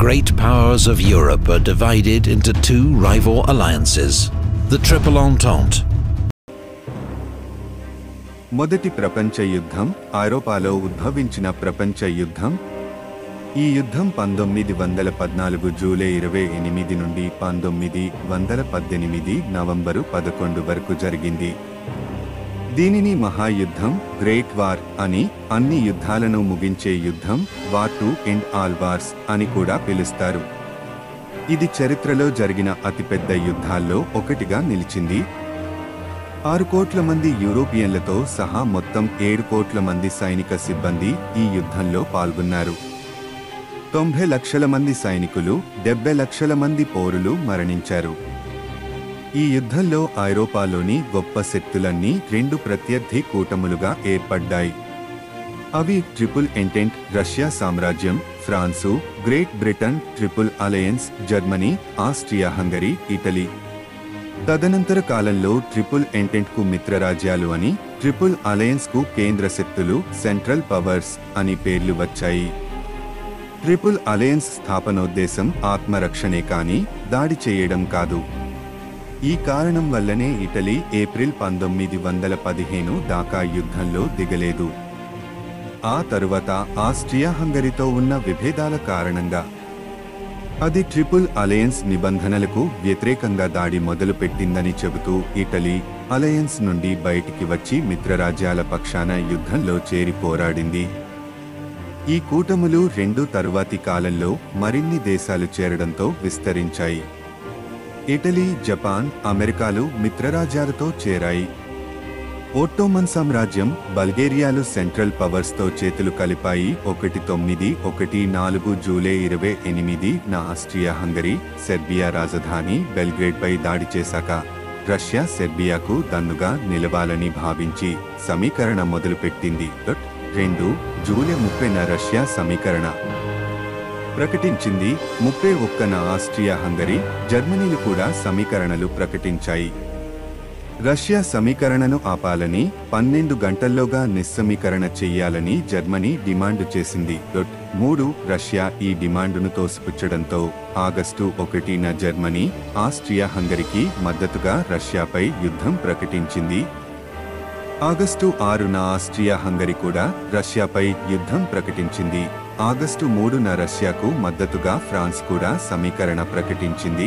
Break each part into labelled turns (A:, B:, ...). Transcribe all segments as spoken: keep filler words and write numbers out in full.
A: great powers of Europe are divided into two rival alliances, the Triple Entente.
B: మొదటి ప్రపంచ యుద్ధం ఐరోపాలో ఉద్భవించిన ప్రపంచ యుద్ధం. ఈ యుద్ధం పంతొమ్మిది వందల పద్నాలుగు జూలై ఇరవై ఎనిమిది నుండి పంతొమ్మిది వందల పద్దెనిమిది నవంబరు పదకొండు వరకు జరిగింది. దీనిని మహాయుద్ధం, గ్రేట్ వార్ అని, అన్ని యుద్ధాలను ముగించే యుద్ధం, war to end all wars అని కూడా పిలుస్తారు. ఇది చరిత్రలో జరిగిన అతిపెద్ద యుద్ధాల్లో ఒకటిగా నిలిచింది. ఆరు కోట్ల మంది యూరోపియన్లతో సహా మొత్తం ఏడు కోట్ల మంది సైనిక సిబ్బంది ఈ యుద్ధంలో పాల్గొన్నారు. తొంభై లక్షల మంది సైనికులు, డెబ్బై లక్షల మంది పౌరులు మరణించారు. ఈ యుద్ధంలో ఐరోపాలోని గొప్ప శక్తులన్నీ రెండు ప్రత్యర్థి కూటములుగా ఏర్పడ్డాయి. అవి ట్రిపుల్ ఎంటెంట్, రష్యా సామ్రాజ్యం, France, Great Britain, triple alliance, Germany, Austria Hungary, Italy. తదనంతర కాలంలో ట్రిపుల్ ఎంటెంట్ కు మిత్రరాజ్యాలు అని, ట్రిపుల్ అలయన్స్ కు కేంద్ర శక్తులు, సెంట్రల్ పవర్స్ అని పేర్లు వచ్చాయి. ట్రిపుల్ అలయన్స్ స్థాపనోద్దేశం ఆత్మరక్షణే కానీ దాడి చేయడం కాదు. ఈ కారణం వల్లనే ఇటలీ ఏప్రిల్ పంతొమ్మిది వందల పదిహేను దాకా యుద్ధంలో దిగలేదు. ఆ తరువాత ఆస్ట్రియా హంగరీతో ఉన్న విభేదాల కారణంగా అది ట్రిపుల్ అలయన్స్ నిబంధనలకు వ్యతిరేకంగా దాడి మొదలుపెట్టిందని చెబుతూ ఇటలీ అలయన్స్ నుండి బయటికి వచ్చి మిత్రరాజ్యాల పక్షాన యుద్ధంలో చేరి పోరాడింది. ఈ కూటములు రెండు తరువాతి కాలంలో మరిన్ని దేశాలు చేరడంతో విస్తరించాయి. ఇటలీ, జపాన్, అమెరికాలు మిత్రరాజ్యాలతో చేరాయి. ఒట్టోమన్ సామ్రాజ్యం, బల్గేరియాలు సెంట్రల్ పవర్స్తో చేతులు కలిపాయి. ఒకటి తొమ్మిది ఒకటి నాలుగు జూలై ఇరవై ఎనిమిది నా ఆస్ట్రియా హంగరీ, సెర్బియా రాజధాని బెల్గ్రేడ్పై దాడి చేశాక రష్యా సెర్బియాకు దన్నుగా నిలవాలని భావించి సమీకరణ మొదలుపెట్టింది. రెండు జూలై ముప్పైన రష్యా సమీకరణ ప్రకటించింది. ముప్పై ఒక్కన ఆస్ట్రియా హంగరీ, జర్మనీలు కూడా సమీకరణలు ప్రకటించాయి. రష్యా సమీకరణను ఆపాలని, పన్నెండు గంటల్లోగా నిస్సమీకరణ చెయ్యాలని జర్మనీ డిమాండు చేసింది. మూడు రష్యా ఈ డిమాండును తోసిపుచ్చడంతో ఆగస్టు ఒకటిన జర్మనీ, ఆస్ట్రియా హంగరీకి మద్దతుగా రష్యాపై యుద్ధం ప్రకటించింది. ఆగస్టు ఆరున ఆస్ట్రియా హంగరీ కూడా రష్యాపై యుద్ధం ప్రకటించింది. ఆగస్టు మూడున రష్యాకు మద్దతుగా ఫ్రాన్స్ కూడా సమీకరణ ప్రకటించింది.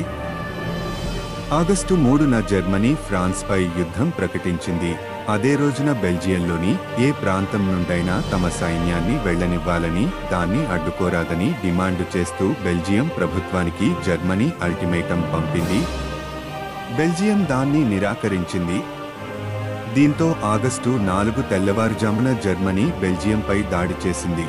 B: ఆగస్టు మూడున జర్మనీ ఫ్రాన్స్ పై యుద్ధం ప్రకటించింది. అదే రోజున బెల్జియంలోని ఏ ప్రాంతం నుండైనా తమ సైన్యాన్ని వెళ్లనివ్వాలని, దాన్ని అడ్డుకోరాదని డిమాండు చేస్తూ బెల్జియం ప్రభుత్వానికి జర్మనీ అల్టిమేటం పంపింది. బెల్జియం దాన్ని నిరాకరించింది. దీంతో ఆగస్టు నాలుగు తెల్లవారుజామున జర్మనీ బెల్జియంపై దాడి చేసింది.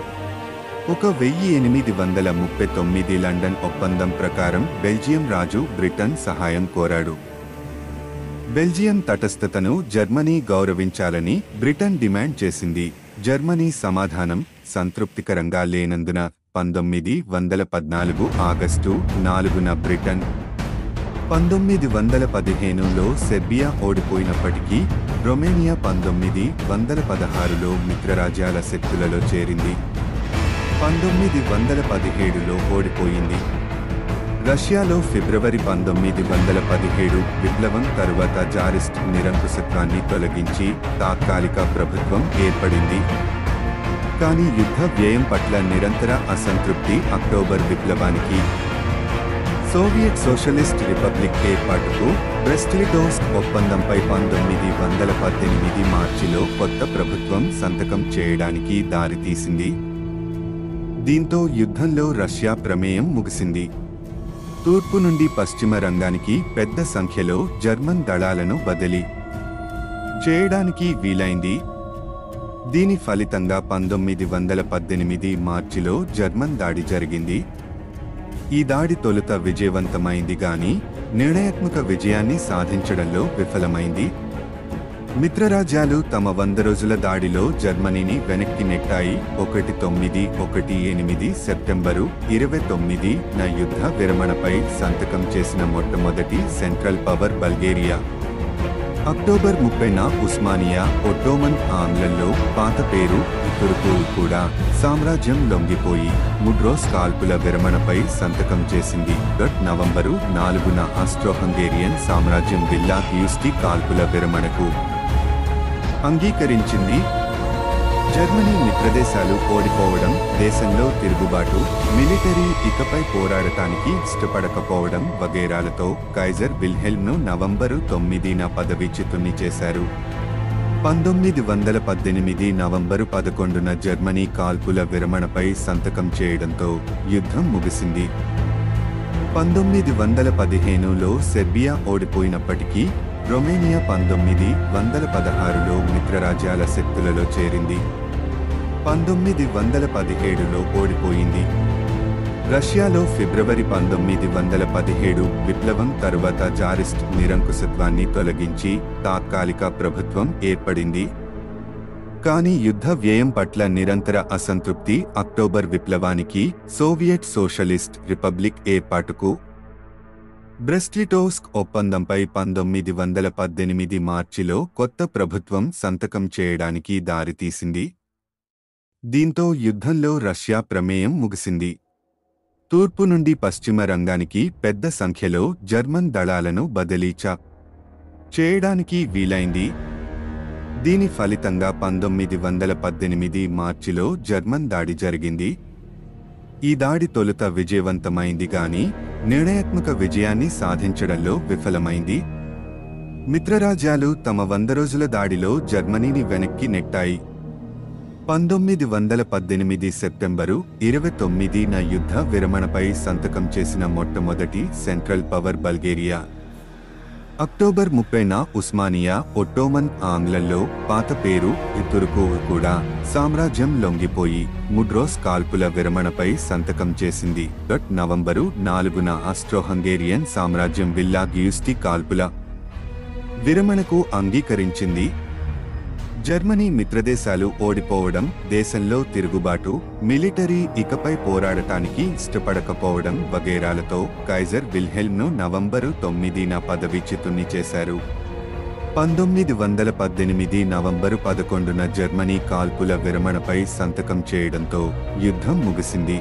B: ఒక వెయ్యి ఎనిమిది వందల ముప్పై తొమ్మిది లండన్ ఒప్పందం ప్రకారం బెల్జియం రాజు బ్రిటన్ సహాయం కోరాడు. బెల్జియం తటస్థతను జర్మనీ గౌరవించాలని బ్రిటన్ డిమాండ్ చేసింది. జర్మనీ సమాధానం సంతృప్తికరంగా లేనందున పంతొమ్మిది వందల పద్నాలుగు ఆగస్టు నాలుగున బ్రిటన్, పంతొమ్మిది వందల పదిహేనులో సెర్బియా ఓడిపోయినప్పటికీ రొమేనియా పంతొమ్మిది వందల పదహారులో మిత్రరాజ్యాల శక్తులలో చేరింది. పంతొమ్మిది వందల పదిహేడులో ఓడిపోయింది. రష్యాలో ఫిబ్రవరి పంతొమ్మిది వందల పదిహేడు విప్లవం తరువాత జారిస్ట్ నిరంకుశత్వాన్ని తొలగించి తాత్కాలిక ప్రభుత్వం ఏర్పడింది. కానీ యుద్ధ వ్యయం పట్ల నిరంతర అసంతృప్తి అక్టోబర్ విప్లవానికి, సోవియట్ సోషలిస్ట్ రిపబ్లిక్ ఏర్పాటుకు, బ్రెస్ట్-లిటోవ్స్క్ ఒప్పందంపై పంతొమ్మిది వందల పద్దెనిమిది మార్చిలో కొత్త ప్రభుత్వం సంతకం చేయడానికి దారితీసింది. దీంతో యుద్ధంలో రష్యా ప్రమేయం ముగిసింది. తూర్పు నుండి పశ్చిమ రంగానికి పెద్ద సంఖ్యలో జర్మన్ దళాలను బదిలీ చేయడానికి వీలైంది. దీని ఫలితంగా పంతొమ్మిది వందల పద్దెనిమిది మార్చిలో జర్మన్ దాడి జరిగింది. ఈ దాడి తొలుత విజయవంతమైంది గాని నిర్ణయాత్మక విజయాన్ని సాధించడంలో విఫలమైంది. మిత్రరాజ్యాలు తమ వంద రోజుల దాడిలో జర్మనీని వెనక్కి నెట్టాయి. ఒకటి తొమ్మిది ఒకటి ఎనిమిది సెప్టెంబరు ఇరవై తొమ్మిది న యుద్ధ విరమణపై సంతకం చేసిన మొట్టమొదటి సెంట్రల్ పవర్ బల్గేరియా. అక్టోబర్ ముప్పైన ఉస్మానియా ఒట్టోమన్ ఆంగ్లంలో పాత పేరు తుర్కు కూడా సామ్రాజ్యం లొంగిపోయి ముడ్రోస్ కాల్పుల విరమణపై సంతకం చేసింది. గట్ నవంబరు నాలుగున ఆస్ట్రో-హంగేరియన్ సామ్రాజ్యం విల్లా గ్యూస్టీ కాల్పుల విరమణకు అంగీకరించింది. జర్మనీ మిత్రదేశాలు ఓడిపోవడం, దేశంలో తిరుగుబాటు, మిలిటరీ ఇకపై పోరాడటానికి ఇష్టపడకపోవడం వగైరాలతో కైజర్ విల్హెల్మ్ను నవంబరు తొమ్మిదిన పదవీచ్యుతుణ్ణి చేశారు. పంతొమ్మిది వందల పద్దెనిమిది నవంబరు పదకొండున జర్మనీ కాల్పుల విరమణపై సంతకం చేయడంతో యుద్ధం ముగిసింది. పంతొమ్మిది వందల పదిహేనులో సెర్బియా ఓడిపోయినప్పటికీ రొమేనియా పంతొమ్మిది వందల పదహారులో మిత్రరాజ్యాల శక్తులలో చేరింది. పంతొమ్మిది వందల పదిహేడులో ఓడిపోయింది. రష్యాలో ఫిబ్రవరి పంతొమ్మిది వందల పదిహేడు విప్లవం తరువాత జారిస్ట్ నిరంకుశత్వాన్ని తొలగించి తాత్కాలిక ప్రభుత్వం ఏర్పడింది. కానీ యుద్ధ వ్యయం పట్ల నిరంతర అసంతృప్తి అక్టోబర్ విప్లవానికి, సోవియట్ సోషలిస్ట్ రిపబ్లిక్ ఏర్పాటుకు, బ్రెస్ట్-లిటోవ్స్క్ ఒప్పందంపై పంతొమ్మిది వందల పద్దెనిమిది మార్చిలో కొత్త ప్రభుత్వం సంతకం చేయడానికి దారితీసింది. దీంతో యుద్ధంలో రష్యా ప్రమేయం ముగిసింది. తూర్పు నుండి పశ్చిమ రంగానికి పెద్ద సంఖ్యలో జర్మన్ దళాలను బదిలీ చేయడానికి వీలైంది. దీని ఫలితంగా పంతొమ్మిది వందల పద్దెనిమిది మార్చిలో జర్మన్ దాడి జరిగింది. ఈ దాడి తొలుత విజయవంతమైంది గాని నిర్ణయాత్మక విజయాన్ని సాధించడంలో విఫలమైంది. మిత్రరాజ్యాలు తమ వంద రోజుల దాడిలో జర్మనీని వెనక్కి నెట్టాయి. పంతొమ్మిది వందల పద్దెనిమిది సెప్టెంబరు ఇరవై తొమ్మిదిన యుద్ధ విరమణపై సంతకం చేసిన మొట్టమొదటి సెంట్రల్ పవర్ బల్గేరియా. అక్టోబర్ ముప్పైన ఉస్మానియా ఒట్టోమన్ ఆంగ్లంలో పాత పేరు తుర్కు కూడా సామ్రాజ్యం లొంగిపోయి ముడ్రోస్ కాల్పుల విరమణపై సంతకం చేసింది. గట్ నవంబరు నాలుగున ఆస్ట్రో-హంగేరియన్ సామ్రాజ్యం విల్లా గ్యూస్టీ కాల్పుల విరమణకు అంగీకరించింది. జర్మనీ మిత్రదేశాలు ఓడిపోవడం, దేశంలో తిరుగుబాటు, మిలిటరీ ఇకపై పోరాడటానికి ఇష్టపడకపోవడం వగైరాలతో కైజర్ విల్హెల్మ్ను నవంబరు తొమ్మిదిన పదవీచ్యుతుణ్ణి చేశారు. పంతొమ్మిది వందల పద్దెనిమిది నవంబరు పదకొండున జర్మనీ కాల్పుల విరమణపై సంతకం చేయడంతో యుద్ధం ముగిసింది.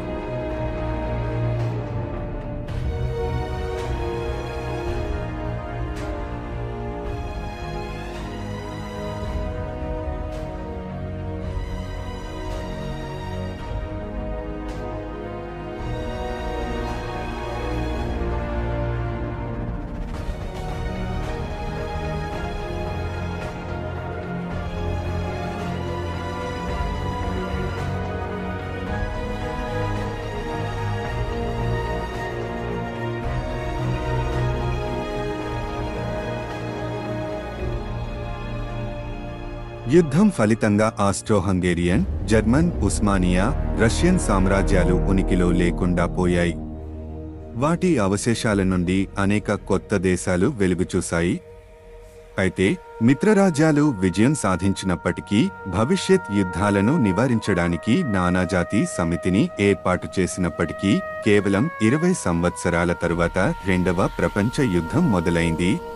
B: యుద్ధం ఫలితంగా ఆస్ట్రో-హంగేరియన్, జర్మన్, ఉస్మానియా, రష్యన్ సామ్రాజ్యాలు ఉనికిలో లేకుండా పోయాయి. వాటి అవశేషాల నుండి అనేక కొత్త దేశాలు వెలుగుచూశాయి. అయితే మిత్రరాజ్యాలు విజయం సాధించినప్పటికీ భవిష్యత్ యుద్ధాలను నివారించడానికి నానాజాతి సమితిని ఏర్పాటు చేసినప్పటికీ కేవలం ఇరవై సంవత్సరాల తరువాత రెండవ ప్రపంచ యుద్ధం మొదలైంది.